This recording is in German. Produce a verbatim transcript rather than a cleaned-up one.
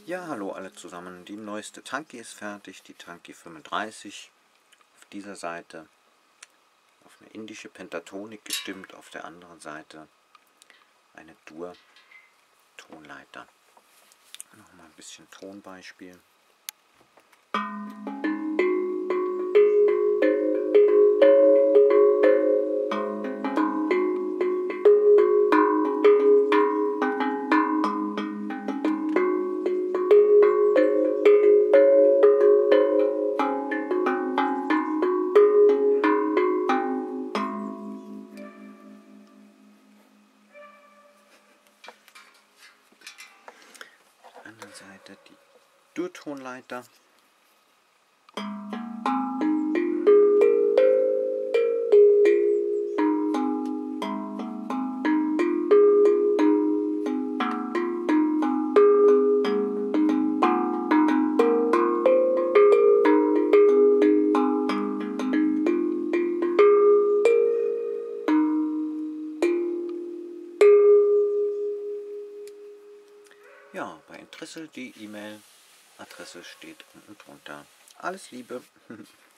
Ja, hallo alle zusammen. Die neueste Tanki ist fertig, die Tanki fünfunddreißig. Auf dieser Seite auf eine indische Pentatonik gestimmt, auf der anderen Seite eine Dur-Tonleiter. Nochmal ein bisschen Tonbeispiel. Andere Seite die Dur-Tonleiter. Ja, bei Interesse die E-Mail-Adresse steht unten drunter. Alles Liebe!